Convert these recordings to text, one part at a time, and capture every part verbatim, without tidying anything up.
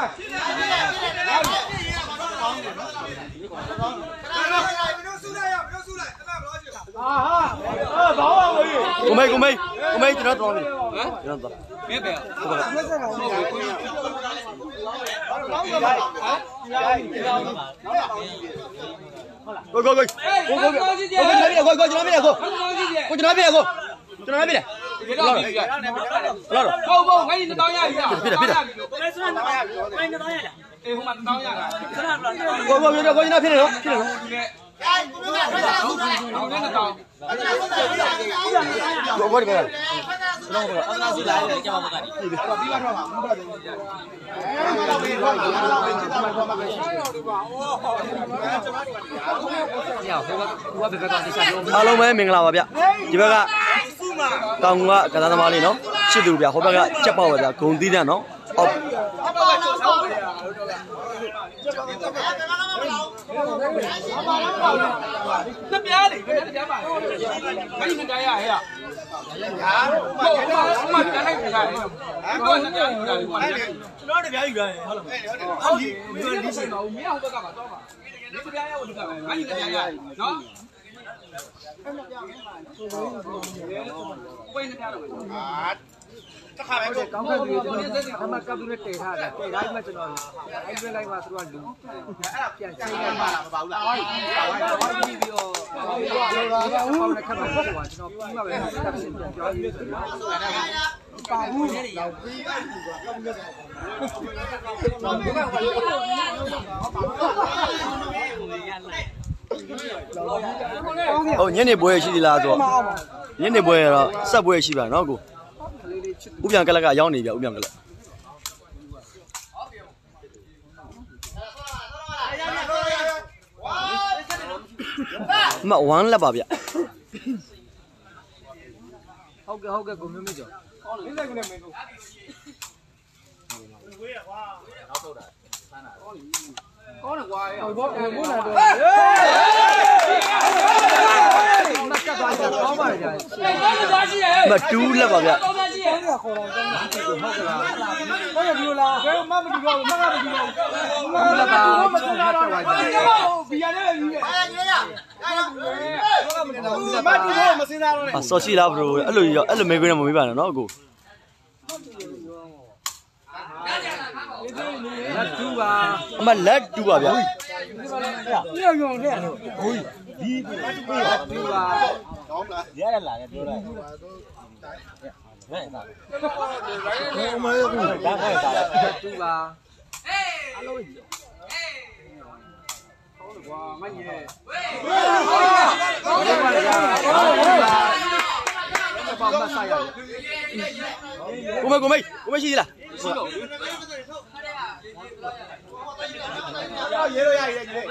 ကိုမေကိုမေကိုမေကျွန်တော်တော်နေကျွန်တော်တော်မဲပဲဟုတ်ပါဘူးကိုကိုကိုကိုကိုကိုကိုကျွန်တော်ပြရကိုကိုကျွန်တော်ပြရကိုကျွန်တော်ပြတယ်လာတော့လာတော့ဟုတ်ဟုတ်ခိုင်းနေတောင်းရပြီပြတယ်ပြတယ်လဲဆွမ်းတောင်းရပြီခိုင်းနေတောင်းရလားအေးဟိုမှာတောင်းရတာကိုကိုကိုကိုကျွန်တော်ပြတယ်နော်ပြတယ်နော်ကိုကိုဒီကကျွန်တော်ကအနာစီလာတယ်ကြောက်ပါကဒီပြီးပါတော့မှာဘုရားတင်ကြီးအားလုံးပဲမင်္ဂလာပါဗျဒီဘက်ကတောင်ကကစားသမားလေးနော်ချစ်သူဗျဟိုဘက်ကကြက်ပေါက်ပါဗျဂုံသီးတဲ့နော်အောက်那边的，那边的边吧，赶紧干呀！哎呀，呀，我我我边还有干，我那边有干，我那边，那这边有干，好了没？好，你你是哪？我明天我干嘛？找嘛？你这边呀，我就干呗，赶紧干呀，喏。我也是这样的。啊。这看来是刚开始他们刚不是逮他的，逮他他妈知道了，还原来嘛是吧？路，变现在嘛了，包了。哎呀，我这边哦，我我看到过啊，知道，你那边那是变交易的。八五老贵啊，哦，年内不会去的啦，做，年内不会了，啥不会去吧？哪个？乌边个那个养那边，乌边个了。嘛完了吧别。好个好个，公没没叫。现在过来没做。高了瓜呀！我我我那多。那干啥去？搞嘛去？那丢了吧别。啊，烧起来不如，一路要一路没个人没办了，哪个？来丢吧，妈来丢吧别。不要用这个，可以，你不要丢吧。别来了，丢了。我们有空，赶快打，对吧？哎，阿老弟，哎，好的瓜，满意嘞。喂，好的瓜呀，把我们杀掉。过没过没？过没去了。要爷了呀，爷爷。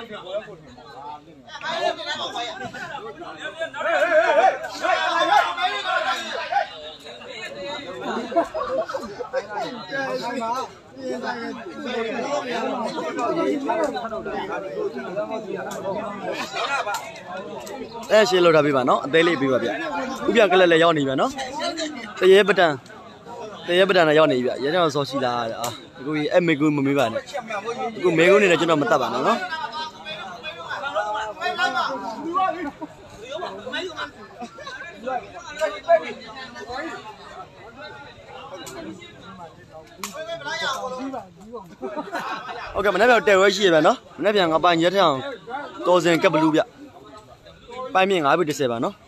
哎，谁老大别办喏，带来别办别，不别个来来要你别喏，这也不单，这也不单来要你别，也让烧起来啊，估计哎没够没办的，估没够你来就那么大办了喏。OK， 我那边带回去呗喏，那边我把热汤多人给不路边，白面俺不得吃吧喏，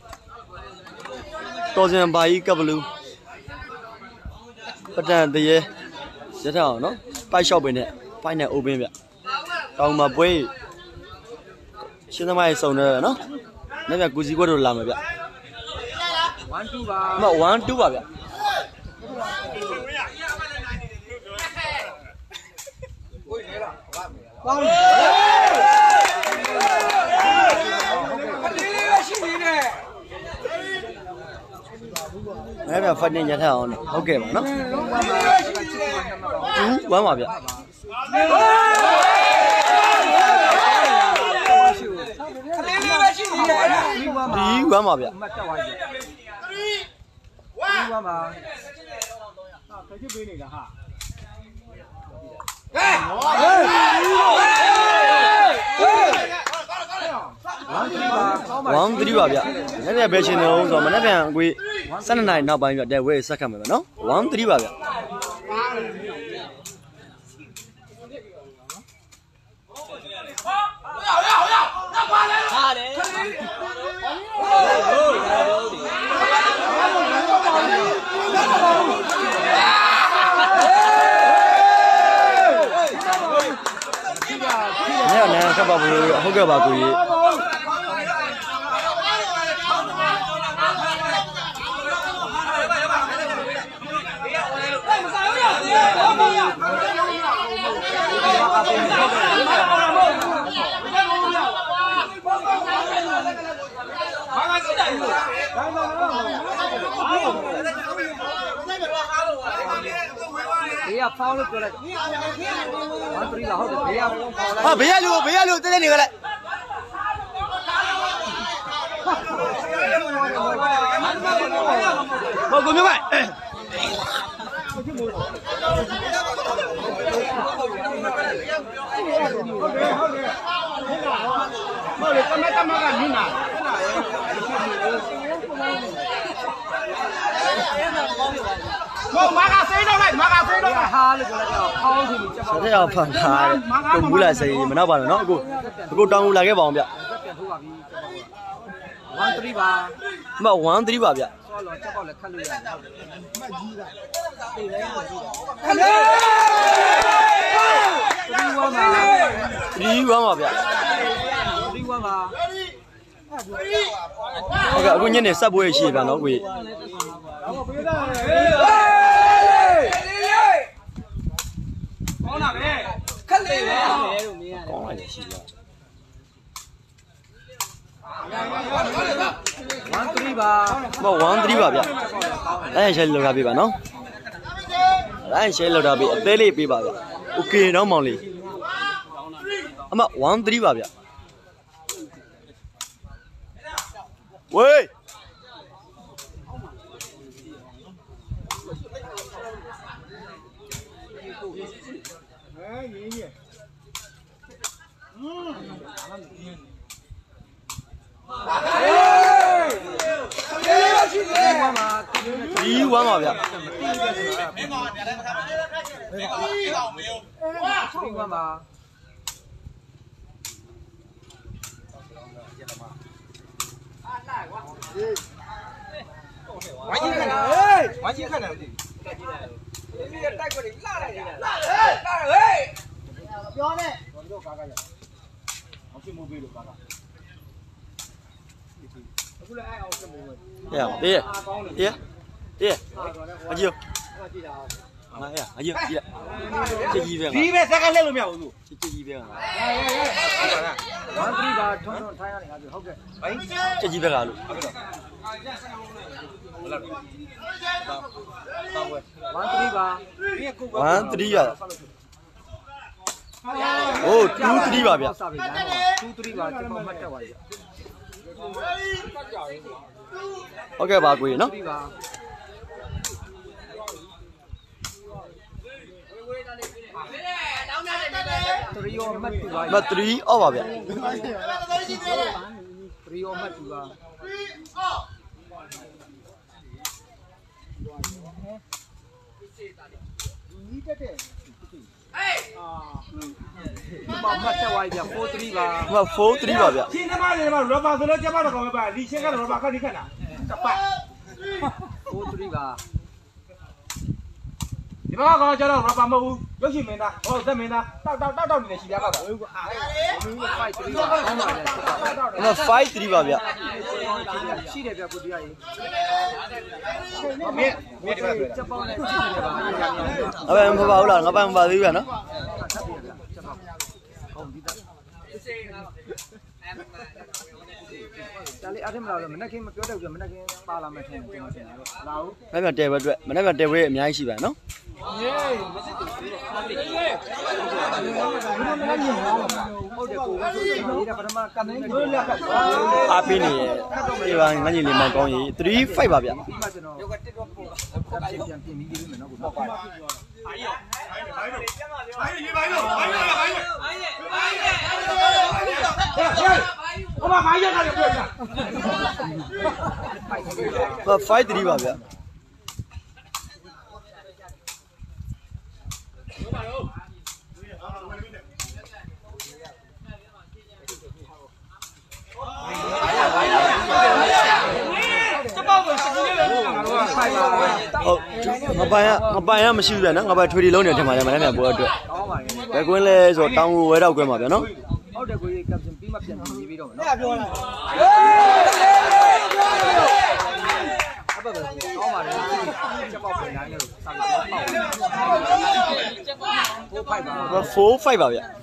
多人把一给不路，不然的也热汤喏，白小白呢，白呢欧边边，到嘛不会，现在买手呢喏，那边估计我都拉没边，玩赌吧，那玩赌吧边。光了。那边发点热汤呢，好给嘛喏。嗯，玩嘛边。你玩嘛边？你玩嘛？啊，这就给你了哈。 one three ပါဗျ။နေ့နေ့ပဲချင်းနေအောင်ဆိုတော့မနေ့ပြန်ကို十二နိုင်နောက်ပိုင်းပြတဲ့ဝဲစက်ခတ်မယ်နော် one three ပါဗျ။ညနေခပ်ပါဘူးဟုတ်ကဲ့ပါကိုကြီးဘေးကဖောင်းလို့ပြောလိုက်one threeလာဟုတ်တယ်ဘေးကဖောင်းလိုက်ဟာဘေးရလူဘေးရလူတက်တက်နေကြလိုက်ဟုတ်ကိုမျိုးမို့ဟုတ်တယ်ဟုတ်တယ်ဟုတ်တယ်ကမကမကနင်းနာ我马卡飞到来，马卡飞到来，哈了过来叫，跑出去接包。这要放他，都不来谁，没那办了，喏，我我当我来给帮别。 one three 吧， 没 one three 吧别。 说了接包来看路呀。three one 嘛 ，three one 嘛别。 three one 嘛。 OK，我今年十不会去吧，喏，我。 講啦咩？咳你咩？ 講嚟就係啦。 one three 吧。 冇 one three 吧ဗျ。အဲ့ရှယ်လောက်တာပြပါနော်။အဲ့ရှယ်လောက်တာပြအသေးလေးပြပါဗျ။ OK နော်မောင်လေး။အမ one three ပါဗျ။ဝေးဒီဝမ်းပါဗျာဒီဝမ်းပါဝိုင်းကြီးခဏဝိုင်းကြီးခဏမသိဘူးဒီတိုက်ကိုလာလိုက်လာလာဟေးပြောနေတော့ကားကားရအောင်ရှင်းမိုးပေးလို့ကားကားအခုလည်းအဲ့အောင်ရှင်းမိုးပဲရတေးတေးတေးအကြီးငါရအကြီးကြည့်လိုက်ကြည့်ကြီးပဲဒီပဲစက်ကလှည့်လို့မရဘူးသူကြည့်ကြီးပဲငါ one three ပါထွန်းထွန်းထိုင်းရနေငါပြောဟုတ်ကဲ့ဘိုင်းကြည့်ကြီးပဲကလို့ one three ပါ one three ရโอ้ two three ပါဗျ two three ပါကျွန်တော်မှတ်တက်ပါပြီဟုတ်ကဲ့ပါကိုကြီးနော် three ရောမှတ်တူပါမthree အော်ပါဗျ threeရောမှတ်တူပါဒီတက်တဲ့မမတ်ဝိုင်းပြ four three ပါမ four three ပါဗျရှင်းသမားတွေမှာရောဘာဆိုလို့ကျမတော့ကောင်းပဲပါလီရှင်းကတော့ရောဘာခက်ဒီခက်လားတပတ် four three ပါဒီမှာကောင်ကျတော့ရောဘာမဟုတ်ဘူးရုပ်ရှင်မင်းသားဟောသက်မင်းသားတောက်တောက်တောက်တောက်နေတယ်ရှီပြားကောက်တာfive three ပါကောင်းပါလေမ five three ပါဗျရှိတယ်ဗျကိုတရားကြီးမင်းမင်းဒီမှာချက်ပေါင်းနဲ့ကြည့်နေပါအဘယ်မပါဘူးလားငါပါမပါသေးဘူးဗျနော်ဒါလေးအားထမလာလို့မနေ့ကမပြောတော့ဘူးမနေ့ကပါလာမယ်ထင်တယ်ကျွန်တော်ထင်တယ်လာဘူးမနေ့ကတဲဘက်အတွက်မနေ့ကတဲဘက်အများကြီးရှိပါနော်ဟေးမစစ်တူဟုတ်တယ်ကိုကဆိုရင်ဒီကပထမကမ်းနေလို့လက်ကအားပေးနေရဲ့ဒီပါငါညီလေးမောင်ကောင်းကြီးthree five ပါဗျဒီမှာကျွန်တော်ရုပ်ကတစ်တော့ပို့ပြန်ပြင်ပြီးပြီးမယ်နော်ကိုပေါ့ပါအားရဘိုင်းတော့ဘိုင်းတော့ဘိုင်းတော့ဘိုင်းတော့ဘိုင်းတော့ဘိုင်းတော့ဘိုင်းတော့ဘိုင်းတော့ဘာဘာရတာလဲပြောပြ five three ပါဗျာဟုတ်ငပိုင်ကငပိုင်ကမရှိဘူးဗျာနော်ငပိုင်ထွေတီလုံးနေထင်ပါတယ်မနေ့ကပွဲအတွက်ဘယ်ကွင်းလဲဆိုတောင်ကိုဝဲတော့ကွင်းပါဗျာနော်ဟုတ်တယ်ကိုကြီးကပ်ပြီးမှပြန်ပြီးပြီးတော့မယ်နော်ပြောလာအဘဘကောင်းပါလေချက်ပေါက်ပြန်နိုင်လို့စာပေါက်ပေါက် four five ပါဗျာ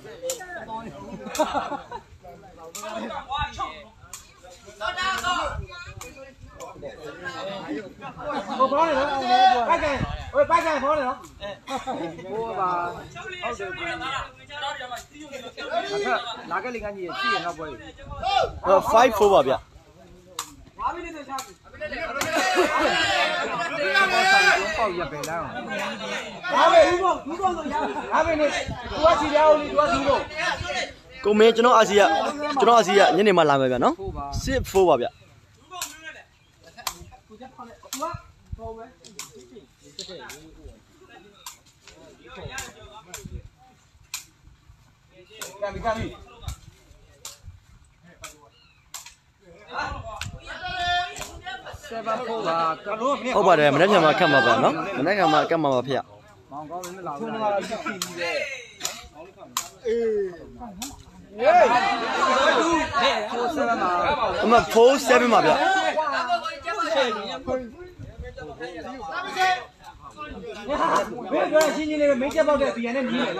ဟိုဘောနေနော်ပိုက်ကန်ဟိုပိုက်ကန်ဘောနေနော်ဟိုပါဟုတ်တယ်ကိုအခါလာခဲ့လေကကြီးရှိရနောက်ပွဲ five four ပါဗျာဘာမင်းနဲ့ချာပေါက်ရပဲလားဘာပဲဘူးပေါ့ဘူးပေါ့ဆိုရဘာပဲနေသူကစီပြောင်းလေးသူကဘူးလို့ကိုမင်းကျွန်တော်အာစီယာကျွန်တော်အာစီယာညနေမှလာမယ်ဗျာနော်six four ပါဗျာကမ်းပြီကမ်းပြီseven fourပါဟုတ်ပါတယ်မနေ့ကမှခတ်မှာပါနော်မနေ့ကမှကတ်မှာပါဖေမောင်ကောင်းမင်းမလာဘူးလားဖြစ်ပြီလေအေးfour sevenပါအမfour sevenပါဗျာဘယ်တော့ရှင်းရှင်းလေးပဲမင်းချက်ပေါက်တဲ့ဘီယန်နဲ့မြည်တယ်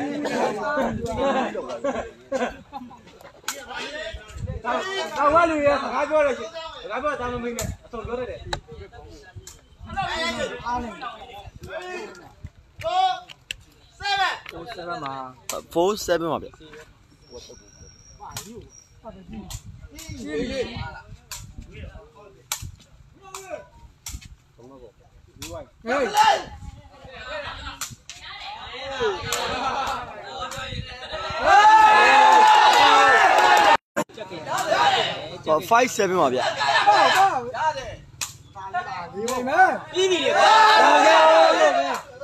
တော့ဝါလူရစကားပြောတယ်စကားပြောတာမမင်းနဲ့အဆုံးပြောရတယ်four sevenပါ four sevenပါဗျာဟေး five seven ပါဗျာဒီလိုမယ်ပြီးပြီလေကွာဟုတ်ကဲ့ဟုတ်ကဲ့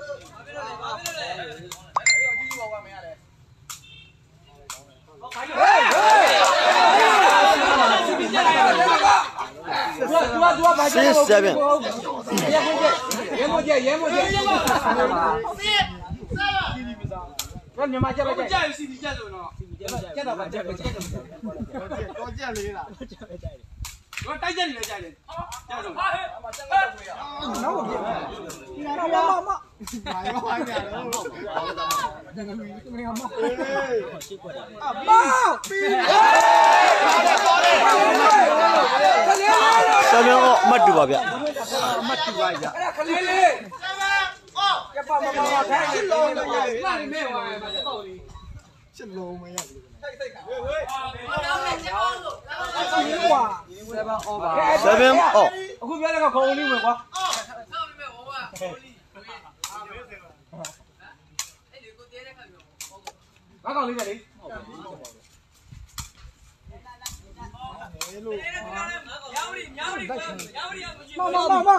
six seven ရဲမကြရဲမကြရဲမကြကမြန်မာချက်ပဲကြက်စီစီချက်ဆိုတော့ကြက်တော့ပါကြက်ပဲကြက်တော့ကြက်လေးလားတော့တိုက်ကြက်နေလဲကြက်တယ်ကြက်တော့နောက်မပြည့်ဒီနာတော့မမဘာရောဟိုင်းရတယ်ဟုတ်ငါမရှိကွက်တာအမေပြီး seven အော်အမှတ်တူပါဗျာအမှတ်တူပါဗျာအဲ့ဒါခလေးလေးအော်ကပ်ပါမမပါခိုင်းချစ်လုံးမရဘူးလာနေမဲပါမှာတက်တော့လေးချစ်လုံးမရဘူးစိတ်စိတ်ကဝေးဝေးအော်လည်းချက်အောင်လို့seven over seven အော်အခုပြောတဲ့ကခေါင်းလေးဝင်ကွာအော်ဆောက်နေမဲ့ဟောကခေါင်းလေးအဲ့ဒီကိုတည်းတဲ့ခါပြောဘာကောင်လေးလဲလေမမမမ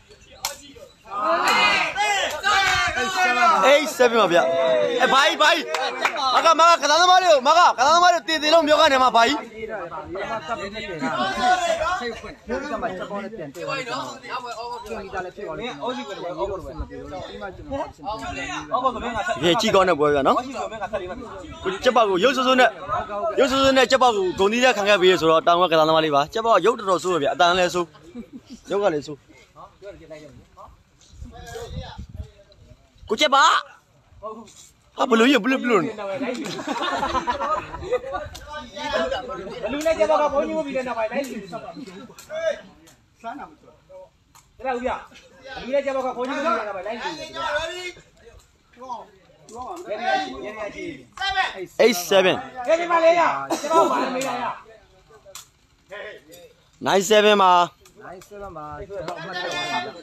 eight seven ပါဗျာအဲဘာကြီးဘာကြီးမကမကကသသမားတွေကိုမကကသသမားတွေတည်တည်လုံးပြောကနေမှာဘာကြီးကပ်ပြီးနေတယ်စိတ်ဖွင့်ဒီကမှာချက်ပေါင်းနဲ့ပြန်တွေ့သွားတယ်နော်ကျန်ဒီတာလည်းဖြစ်သွားတယ်အော်စီကလည်းအော်ကောမပြေလို့ဒီမှာကျွန်တော်အော်ကောဆိုမင်းကဆက်ရေကြီးကောင်းတဲ့ပွဲဗျာနော်အော်စီဆိုမင်းကဆက်လေးမှာကိုချက်ပေါက်ကိုရုပ်စွစွနဲ့ရုပ်စွစွနဲ့ချက်ပေါက်ကိုဂုံသီးနဲ့ခံခဲ့ပြီးဆိုတော့တောင်ကကသသမားလေးပါချက်ပေါက်ရုပ်တော်တော်ဆိုးပဲဗျာအတန်လည်းဆိုးရုပ်ကလည်းဆိုးကိုချက်ပါဟာဘလို့ရဘလို့ဘလို့လူနဲ့ကြတော့ကဘုန်းကြီးမပြီးတဲ့နောက်ပိုင်းလိုက်စီစမ်းနာမကျော်အဲ့ဒါဦးပြလူနဲ့ကြတော့ကဘုန်းကြီးမပြီးတဲ့နောက်ပိုင်းလိုက်စီ eight seven ဟဲ့ဒီမှာလေးရကျွန်တော်ပါမေးလိုက်ရ nine seven ပါ nine sevenပါကျွန်တော်အမှတ်တက်သွားပြီ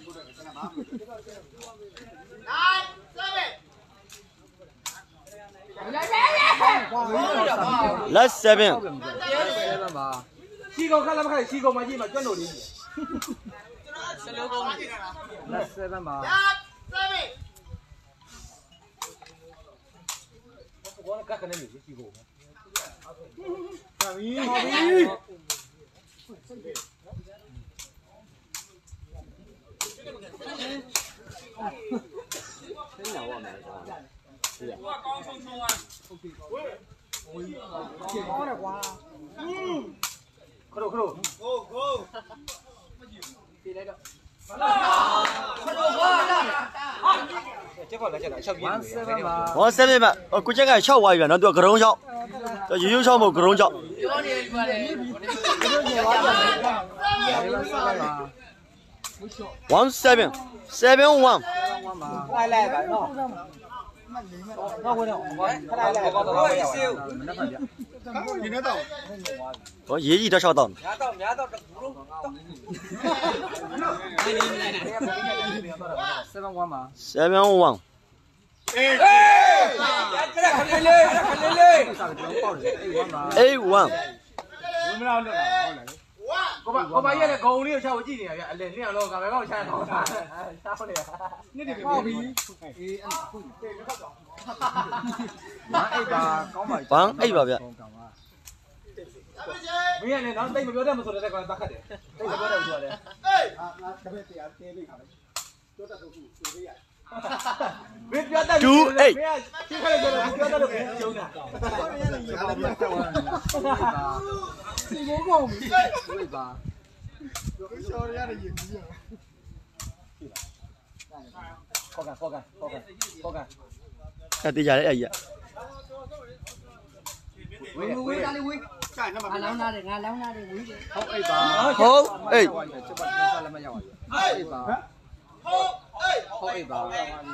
last seven sevenပါစီကောင်ခက်လားမခက်စီကောင်မကြီးမှာကျွတ်လို့လေးကြီးစလုံးကောင်းနေလက်ဆယ်ဘက်မှာဘောကကနေနေစီကောင်ဟာမီဟာမီ真鸟我没是呀。我刚从从完。喂。高点瓜。嗯。快走快走。go go。别来着。快走快点。这个来这来，小兵。 我这边嘛，我估计个小娃园那多各种小，这有小么各种小。One seven, seven one. 来来来，喏，那回头，来来，我一收，你那到， 我爷爷都晓得。 伢到伢到这轱辘，seven one 嘛 ，seven one。 哎，哎，这来看来来，看来来，eight one。我们俩那个，我把我把原来公里下午几点呀？两两路刚才我下到啥？哎，啥回来？你这个毛病，哎，对，没看到。玩 A 吧，搞嘛？ 玩 A 吧，别。 没呀，那那没标准不说的，这个咋看的？这个标准不说的。哎，啊啊，这边这样这边看的，标准都是是这样。没标准。 Two eight。 就看这个标准都不修呢。四五公里，对吧？有个小人家的影子。好看，好看，好看，好看。 哎，对家的哎呀。 喂喂，哪里喂？俺老那的，俺老那的喂的。好哎吧。 好哎。 这把天杀了没有？哎吧。好哎。好哎吧。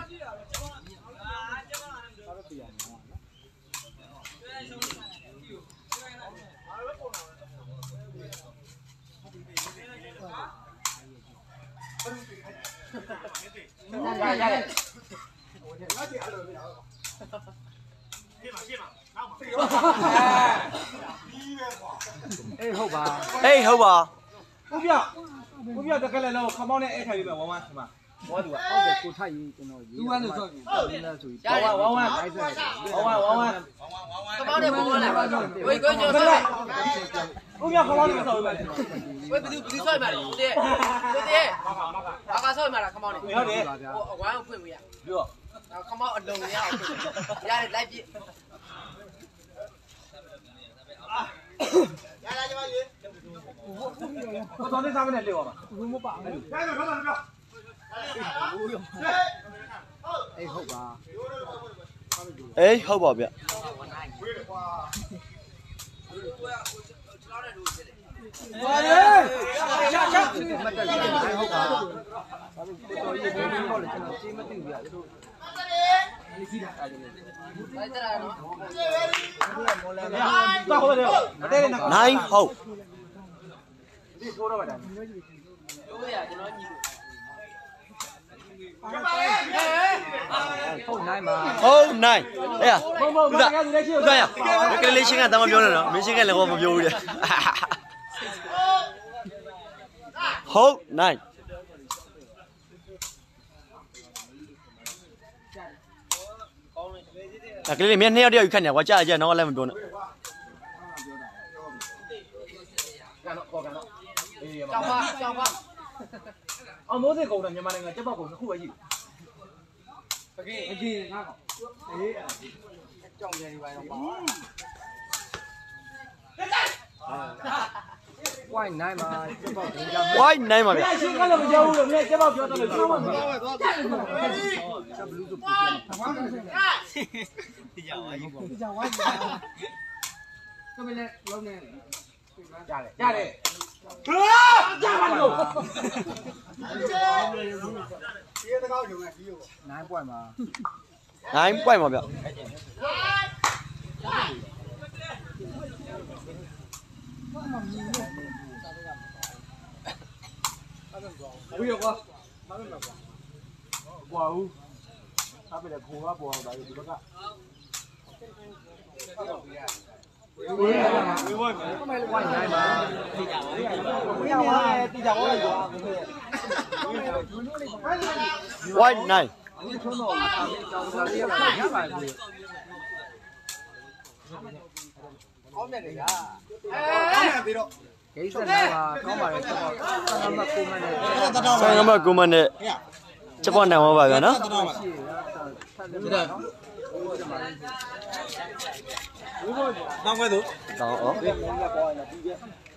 呀呀呀！哎，好吧。 哎，好吧。 不要，不要，这个来了，我看猫呢，爱看有没有玩玩是吗？我多。好的，够差异，真的。有玩就做，玩玩玩玩，玩玩玩玩。看猫呢，不玩了。我一个就上来。不要看猫呢，上来。我不就不就上来了，对对对。大家上来了，看猫呢。你好的。我玩我不会呀。有。看猫弄的呀，呀来比。来来，你把鱼。我昨天三个人遛吧。我没把。来，来，来，来，来。哎，好吧。 哎，好吧，别。 哎，下下下。哎，好吧。 Nine hole. Hole nine. Eh ya. Sudah. Sudah ya. Kita lihat sini tak mau biar mana. Mesti kan lewat mau biar dia. Hole nine. À, cái này miếng heo đeo khăn nhà quá cha chứ nó lên một đồn nữa. Chào ba, chào ba. Ở mỗi cái cầu này nhà mình là chấp bao cầu nó khu gì? Cái cái gì ngon? Đấy. Trong này vậy nó bỏ. Quay này mà chấp bao quay này mà. Cái gì cái là mình dâu rồi, nghe chấp bao cho tao được không? Cái bên này lâu này. Ra đây, ra đây. Ra bắt đầu. Nãy quay mà. Nãy quay mà biểu. Ui được quá. Wow. Sao bây giờ khô quá bùa đấy thì bác ạ. Ui, ဝိုင်းနိုင်ပါဘယ်ရောက်လဲတိကျဝိုင်းကွာ white nine ဒီထုံးတော့အားလေးကြောင်စားလေးရပါရပါလေကောင်းတယ်လေကအဲပြီးတော့ဂိမ်းဆက်တော့ကောင်းပါလေတော့ဆန်မကုမနဲ့ဆိုင်ကမကုမနဲ့ချက်ပေါ်နိုင်ပါပါဗျာနော်နောက်ခွဲသူတောင်းဩ